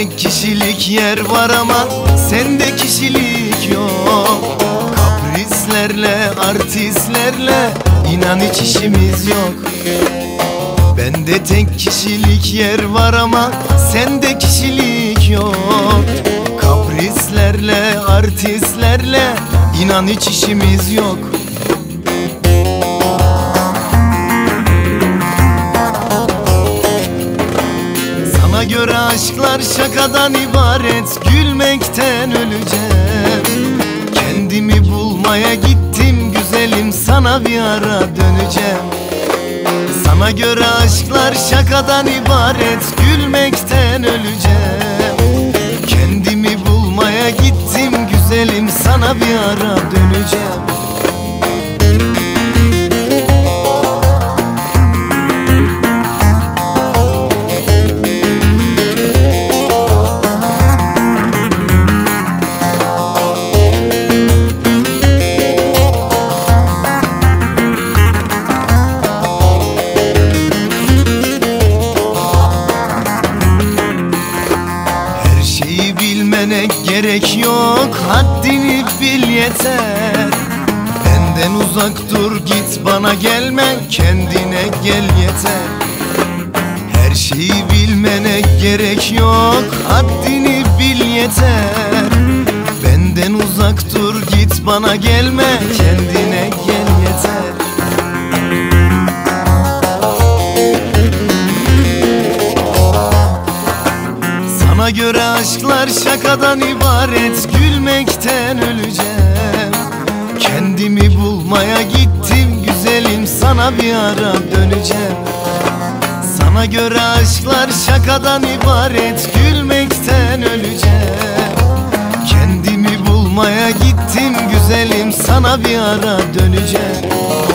tek kişilik yer var ama sende kişilik yok. Kaprislerle, artistlerle inan hiç işimiz yok. Bende tek kişilik yer var ama sende kişilik yok. Kaprislerle, artistlerle inan hiç işimiz yok. Sana göre aşklar şakadan ibaret, gülmekten öleceğim. Kendimi bulmaya gittim güzelim, sana bir ara döneceğim. Sana göre aşklar şakadan ibaret, gülmekten öleceğim. Kendimi bulmaya gittim güzelim, sana bir ara döneceğim. Bilmene gerek yok, haddini bil yeter. Benden uzak dur, git bana gelme, kendine gel yeter. Her şeyi bilmene gerek yok, haddini bil yeter. Benden uzak dur, git bana gelme, kendine gel yeter. Sana göre aşklar şakadan ibaret, gülmekten öleceğim. Kendimi bulmaya gittim güzelim, sana bir ara döneceğim. Sana göre aşklar şakadan ibaret, gülmekten öleceğim. Kendimi bulmaya gittim güzelim, sana bir ara döneceğim.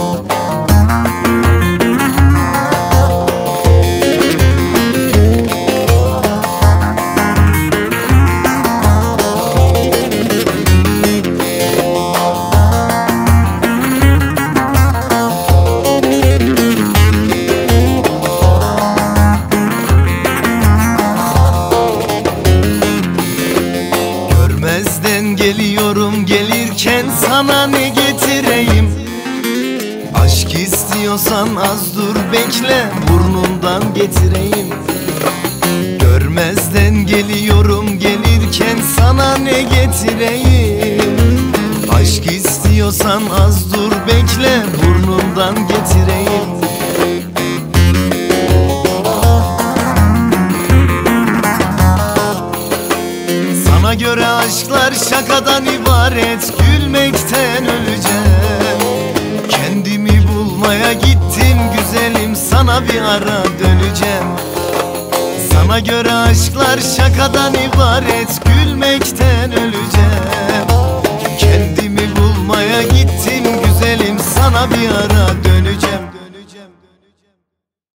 Geliyorum, gelirken sana ne getireyim? Aşk istiyorsan az dur bekle, burnundan getireyim. Görmezden geliyorum, gelirken sana ne getireyim? Aşk istiyorsan az dur bekle, burnundan getireyim. Sana göre aşklar şakadan ibaret, gülmekten öleceğim. Kendimi bulmaya gittim güzelim, sana bir ara döneceğim. Sana göre aşklar şakadan ibaret, gülmekten öleceğim. Kendimi bulmaya gittim güzelim, sana bir ara döneceğim.